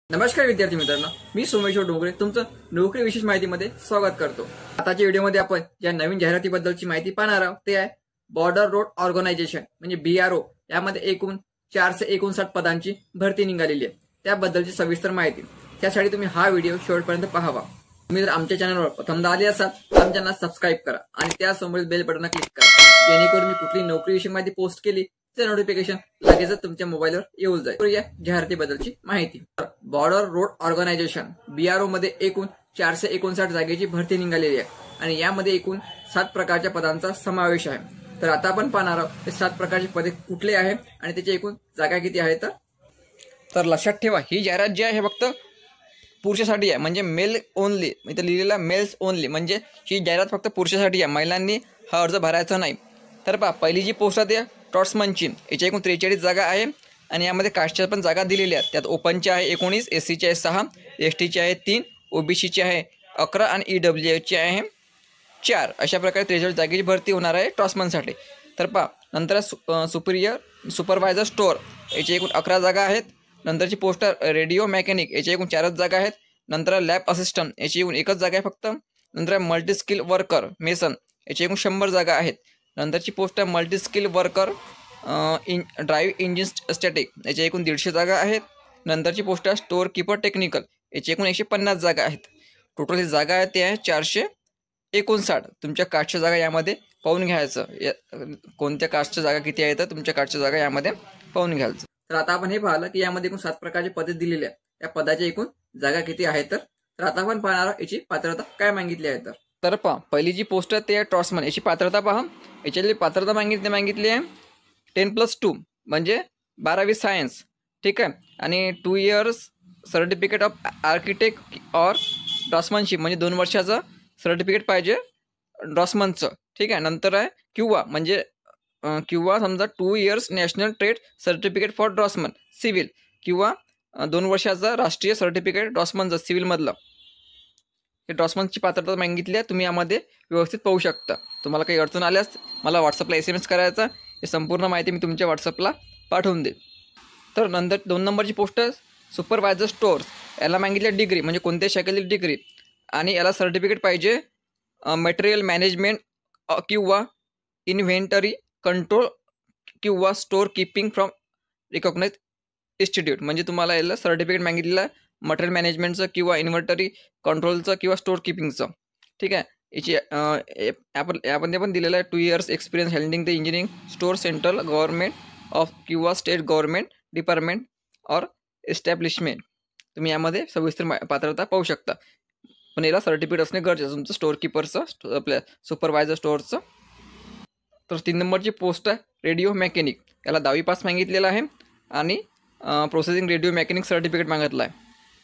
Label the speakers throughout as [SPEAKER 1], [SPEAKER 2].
[SPEAKER 1] नमस्कार विद्यार्थी मित्रांनो, मी सोमेश्वर डोंगरे तुमचं नोकरी विशेष माहितीमध्ये स्वागत करतो। आताच्या व्हिडिओमध्ये आपण ज्या नवीन जाहिरातीबद्दलची माहिती पाहणार आहोत ते आहे बॉर्डर रोड ऑर्गनायझेशन म्हणजे BRO। यामध्ये एकूण 459 पदांची भरती निघालेली आहे। त्याबद्दलची सविस्तर माहिती त्यासाठी तुम्ही हा व्हिडिओ शेवटपर्यंत पाहावा। तुम्ही जर आमच्या चॅनलवर प्रथमदा आले असाल तर आमच्या चॅनलला सबस्क्राइब करा आणि त्यासमोरील बेल बटनला क्लिक करा, जेणेकरून मी कुठली नोकरी विषयी माहिती पोस्ट केली ते नोटिफिकेशन लगेचच तुमच्या मोबाईलवर येऊन जाईल। या जाहिरातीबद्दलची माहिती बॉर्डर रोड ऑर्गनायझेशन BRO मध्ये एकूण 459 जागेची भरती निघालेली आहे आणि यामध्ये एकूण 7 प्रकारच्या पदांचा समावेश आहे। तर आता आपण पाहणार आहोत ते 7 प्रकारचे पदे कुठले आहे आणि त्याची एकूण जागा किती आहे। तर लक्षात ठेवा, ही जाहिरात जी आहे फक्त पुरुषासाठी आहे, म्हणजे मेल ओनली। इथे लिहिलेला मेल्स ओनली, म्हणजे ही जाहिरात फक्त पुरुषासाठी आहे, महिलांनी हा अर्ज भरायचा नाही। तर पहा, पहिली जी पोस्ट आहे टॉट्समनची, याच्या एकूण 43 जागा आहे आणि यामध्ये कास्टच्या पण जागा दिलेल्या आहेत। त्यात ओपनच्या आहे 19, SCची आहे 6, STची आहे 3, OBCची आहे 11 आणि EWHची आहे 4। अशा प्रकारे 43 जागेची भरती होणार आहे टॉट्समनसाठी। तर पहा, नंतर सुपरवायझर स्टोअर, याची एकूण 11 जागा आहेत। नंतरची पोस्ट रेडिओ मेकॅनिक, याची एकूण 4 जागा आहेत। नंतर लॅब असिस्टंट, याची एकूण 1 जागा आहे फक्त। नंतर मल्टी स्किल वर्कर मेसन, याची एकूण 100 जागा आहेत। नंतरची पोस्ट आहे multi skill worker drive engine static, याची एकूण 150 जागा आहेत। नंतरची पोस्ट आहे स्टोअर कीपर टेक्निकल, याची एकूण 150 जागा आहेत। टोटल ही जागा आहे ते आहे 459। तुमच्या कास्टच्या जागा यामध्ये पाहून घ्यायचं, कोणत्या कास्टच्या जागा किती आहेत तर तुमच्या कास्टच्या जागा यामध्ये पाहून घ्यायचं। तर आता आपण हे पाहिलं की यामध्ये एकूण 7 प्रकारचे पदे दिलेले आहेत, त्या पदाच्या एकूण जागा किती आहेत। तर आता आपण पाहणार आहोत याची पात्रता काय मागितली आहे। तर पहा, पहिली जी पोस्ट आहे ते आहे टॉट्समन, याची पात्रता पहा। याच्यातली पात्रता मागितली आहे 10+2 म्हणजे 12वी सायन्स, ठीक आहे। आणि 2 इयर्स सर्टिफिकेट ऑफ आर्किटेक्ट और ड्राफ्ट्समनशिप, म्हणजे 2 वर्षाचं सर्टिफिकेट पाहिजे ड्राफ्ट्समनचं, ठीक आहे। नंतर आहे किंवा समजा 2 years national trade certificate for draftsman civil, किंवा 2 वर्षाचा राष्ट्रीय सर्टिफिकेट ड्राफ्ट्समनचं सिव्हिलमधलं, हे ड्राफ्ट्समनची पात्रता मागितली आहे। तुम्ही यामध्ये व्यवस्थित पाहू शकता। तुम्हाला काही अडचण आल्यास मला व्हॉट्सअपला SMS करायचा, हे संपूर्ण माहिती मी तुमच्या व्हॉट्सअपला पाठवून देईल। तर नंतर 2 नंबरची पोस्ट सुपरवायझर स्टोअर्स, याला मागितली डिग्री, म्हणजे कोणत्या शाखेतील डिग्री, आणि याला सर्टिफिकेट पाहिजे मटेरियल मॅनेजमेंट किंवा इन्व्हेंटरी कंट्रोल किंवा store keeping from recognised institute, म्हणजे तुम्हाला याला सर्टिफिकेट मागितलेलं आहे मटेरियल मॅनेजमेंटचं किंवा इन्व्हेंटरी कंट्रोलचं किंवा स्टोअर कीपिंगचं, ठीक आहे। याची यामध्ये पण दिलेलं आहे 2 years experience handling the engineering store central government of किंवा स्टेट गव्हर्नमेंट डिपार्टमेंट और एस्टॅब्लिशमेंट। तुम्ही यामध्ये सविस्तर पात्रता पाहू शकता, पण याला सर्टिफिकेट असणे गरजेचं तुमचं स्टोअर कीपरचं, आपल्या सुपरवायझर स्टोअरचं। तर 3 नंबरची पोस्ट आहे रेडिओ मेकॅनिक, याला 10वी पास मागितलेलं आहे आणि प्रोसेसिंग रेडिओ मेकॅनिक सर्टिफिकेट मागितलं आहे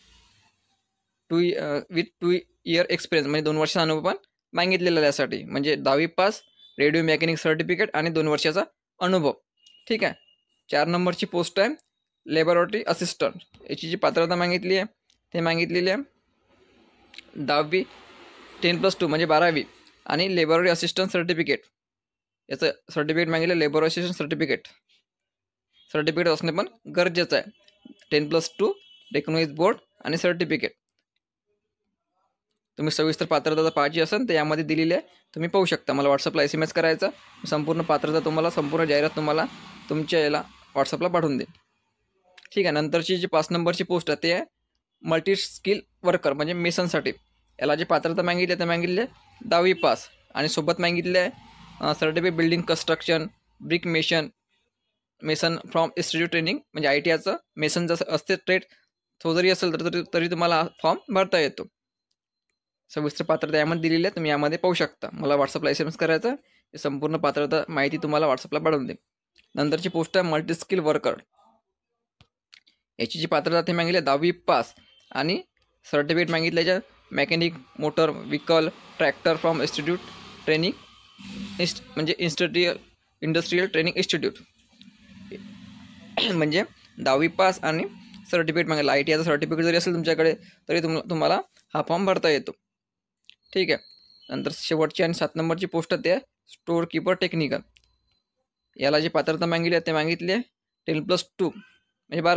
[SPEAKER 1] विथ 2 इयर एक्सपिरियन्स, म्हणजे 2 वर्षाचा अनुभव पण मागितलेला आहे यासाठी, म्हणजे 10वी पास रेडिओ मेकॅनिक सर्टिफिकेट आणि 2 वर्षाचा अनुभव, ठीक आहे। 4 नंबरची पोस्ट आहे लॅबोरेटरी असिस्टंट, याची जी पात्रता मागितली आहे ते मागितलेली आहे 10वी 10+2 म्हणजे 12वी आणि लॅबोरेटरी असिस्टंट सर्टिफिकेट, याचं सर्टिफिकेट मागितलं लॅबोरेटरी असिस्टंट सर्टिफिकेट असणे पण गरजेचं आहे। 10+2 रेकग्नाइज्ड बोर्ड आणि सर्टिफिकेट। तुम्ही सविस्तर पात्रता पाहिजे असेल तर यामध्ये दिलेली आहे, तुम्ही पाहू शकता। मला व्हॉट्सअपला SMS करायचा, संपूर्ण पात्रता तुम्हाला, संपूर्ण जाहिरात तुम्हाला तुमच्या याला व्हॉट्सअपला पाठवून देईल, ठीक आहे। नंतरची जी 5 नंबरची पोस्ट आहे ते आहे मल्टी स्किल वर्कर म्हणजे मेसनसाठी, याला जी पात्रता मागितली आहे ते मागितली आहे 10वी पास आणि सोबत मागितले आहे certificate building construction brick mason from institute training, म्हणजे ITIचं मेसन जसं असते ट्रेड, तो जरी असेल तरी तुम्हाला फॉर्म भरता येतो। सविस्तर पात्रता यामध्ये दिलेली आहे, तुम्ही यामध्ये पाहू शकता। मला व्हॉट्सअपला SMS करायचा, हे संपूर्ण पात्रता माहिती तुम्हाला व्हॉट्सअपला पाठवून देईल। नंतरची पोस्ट आहे मल्टी स्किल वर्कर, याची जी पात्रता ते मागितली आहे 10वी पास आणि सर्टिफिकेट मागितल्याच्या mechanic motor vehicle tractor from institute training म्हणजे इंडस्ट्रियल ट्रेनिंग इन्स्टिट्यूट, म्हणजे 10वी पास आणि सर्टिफिकेट मागितलं। ITIचं सर्टिफिकेट जरी असेल तुमच्याकडे तरी तुम्हाला हा फॉर्म भरता येतो, ठीक आहे। नंतर शेवटची आणि 7 नंबरची पोस्ट आहे स्टोअर कीपर टेक्निकल, याला जी पात्रता मागितली आहे ते मागितली आहे 10+2 म्हणजे 12वी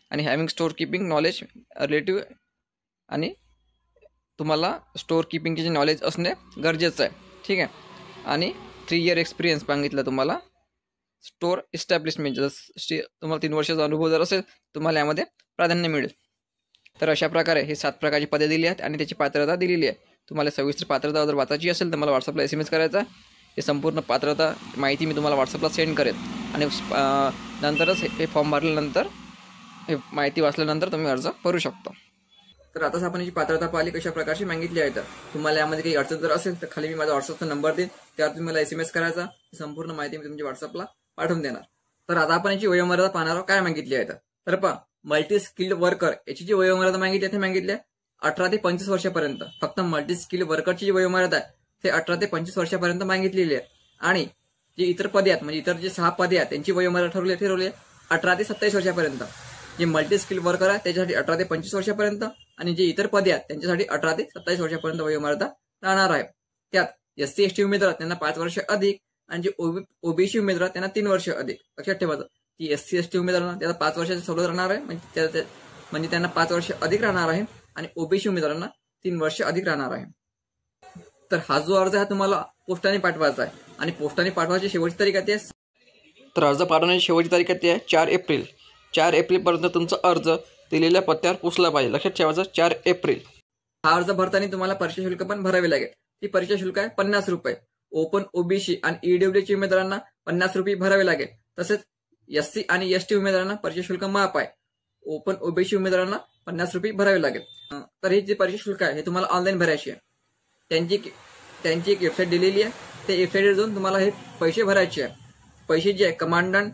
[SPEAKER 1] आणि having store keeping knowledge relative आणि तुम्हाला स्टोअर किपिंगचे जे नॉलेज असणे गरजेचं आहे. ठीक आहे. आणि 3 इयर एक्सपिरियन्स मागितलं तुम्हाला स्टोअर इस्टॅब्लिशमेंट. जर तुम्हाला 3 वर्षाचा अनुभव जर असेल तुम्हाला यामध्ये प्राधान्य मिळेल. तर अशा प्रकारे हे 7 प्रकारची पदे दिली आहेत आणि त्याची पात्रता दिलेली आहे. तुम्हाला सविस्तर पात्रता जर वाचायची असेल तर मला व्हॉट्सअपला SMS करायचा. हे संपूर्ण पात्रता माहिती मी तुम्हाला व्हॉट्सअपला सेंड करेन आणि नंतरच हे फॉर्म भरल्यानंतर हे माहिती वाचल्यानंतर तुम्ही अर्ज भरू शकता. तर आताच आपण याची पात्रता पाहिली कशा प्रकारची मागितली आहे. तर तुम्हाला यामध्ये काही अडचण जर असेल तर खाली मी माझा व्हॉट्सअपचा नंबर देईन, त्यावर तुम्ही मला SMS करायचा. संपूर्ण माहिती मी तुमच्या व्हॉट्सअपला पाठवून देणार. तर आता आपण याची वयोमर्यादा पाहणार आहोत काय मागितली आहे. तर पहा, मल्टी स्किल्ड वर्कर याची जी वयोमर्यादा मागितली आहे ते मागितली आहे 18 ते 25 वर्षापर्यंत. फक्त मल्टी स्किल्ड वर्करची जी वयोमर्यादा आहे ते 18 ते 25 वर्षापर्यंत मागितलेली आहे. आणि जे इतर पदे आहेत म्हणजे इतर जे 6 पदे आहेत त्यांची वयोमर्यादा ठरवली आहे 18 ते 27 वर्षापर्यंत. जे मल्टी स्किल वर्कर आहे त्याच्यासाठी 18 ते 25 वर्षापर्यंत आणि जे इतर पदे आहेत त्यांच्यासाठी 18 ते 27 वर्षापर्यंत वयोमर्यादा राहणार आहे. त्यात SC ST उमेदवार त्यांना 5 वर्ष अधिक आणि जे OBC उमेदवार त्यांना 3 वर्ष अधिक. लक्षात ठेवायचं की SC ST उमेदवारांना त्याला 5 वर्षाची सवलत राहणार आहे म्हणजे त्यांना 5 वर्ष अधिक राहणार आहे आणि OBC उमेदवारांना 3 वर्ष अधिक राहणार आहे. तर हा जो अर्ज आहे तुम्हाला पोस्टाने पाठवायचा आहे आणि पोस्टाने पाठवायची शेवटची तारीख आहे. तर अर्ज पाठवण्याची शेवटची तारीख आहे 4 एप्रिल. 4 एप्रिलपर्यंत तुमचा अर्ज दिलेल्या पत्त्यावर पोचला पाहिजे. लक्षात ठेवायचं 4 एप्रिल. हा अर्ज भरताना तुम्हाला परीक्षा शुल्क पण भरावे लागेल. ती परीक्षा शुल्क आहे 50 रुपये. ओपन OBC आणि EWC उमेदवारांना 50 रुपये भरावे लागेल. तसेच SC आणि ST उमेदवारांना परीक्षा शुल्क माफ आहे. ओपन OBC उमेदवारांना 50 रुपये भरावे लागेल. तर ही जी परीक्षा शुल्क आहे हे तुम्हाला ऑनलाईन भरायची आहे. त्यांची एक वेबसाईट दिलेली आहे. त्या वेबसाईटवर जाऊन तुम्हाला हे पैसे भरायचे आहे. पैसे जे आहे कमांडंट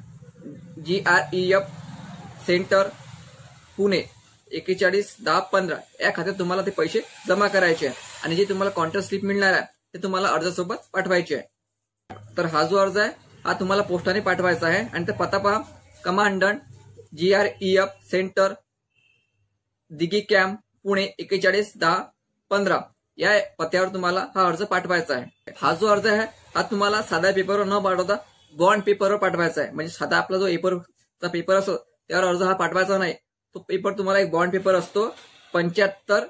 [SPEAKER 1] GREF सेंटर पुणे 411015 या खात्यात तुम्हाला ते पैसे जमा करायचे आहे आणि जे तुम्हाला कॉन्ट्रॅक्ट स्लिप मिळणार आहे ते तुम्हाला अर्जासोबत पाठवायचे आहे. तर हा जो अर्ज आहे हा तुम्हाला पोस्टाने पाठवायचा आहे आणि ते पत्ता पहा, commandant GREF centre Dighi camp Pune 411015 या पत्त्यावर तुम्हाला हा अर्ज पाठवायचा आहे. हा जो अर्ज आहे हा तुम्हाला साध्या पेपरवर न पाठवता बॉन्ड पेपरवर पाठवायचा आहे. म्हणजे साधा आपला जो पेपरचा पेपर असतो त्यावर अर्ज हा पाठवायचा नाही. तो पेपर तुम्हाला एक बॉन्ड पेपर असतो 75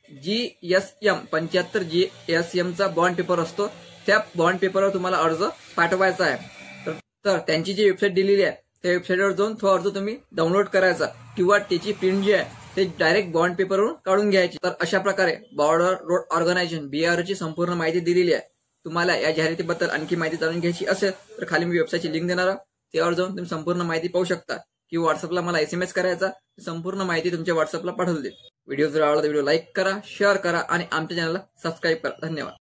[SPEAKER 1] GSM चा बॉन्ड पेपर असतो. त्या बॉन्ड पेपरवर तुम्हाला अर्ज पाठवायचा आहे. तर त्यांची जी वेबसाईट दिलेली आहे त्या वेबसाईटवर जाऊन तो अर्ज तुम्ही डाउनलोड करायचा किंवा त्याची प्रिंट जी आहे ते डायरेक्ट बॉन्ड पेपरवरून काढून घ्यायची. तर अशा प्रकारे बॉर्डर रोड ऑर्गनायझेशन BRO ची संपूर्ण माहिती दिलेली आहे. तुम्हाला या जाहिरातीबद्दल आणखी माहिती जाणून घ्यायची असेल तर खाली मी वेबसाईटची लिंक देणार आहे. त्यावर जाऊन तुम्ही संपूर्ण माहिती पाहू शकता किंवा व्हॉट्सअपला मला SMS करायचा. संपूर्ण माहिती तुमच्या व्हॉट्सअपला पाठवली. व्हिडिओ जर आवडला तर व्हिडिओ लाईक करा, शेअर करा आणि आमच्या चॅनलला सबस्क्राईब करा. धन्यवाद.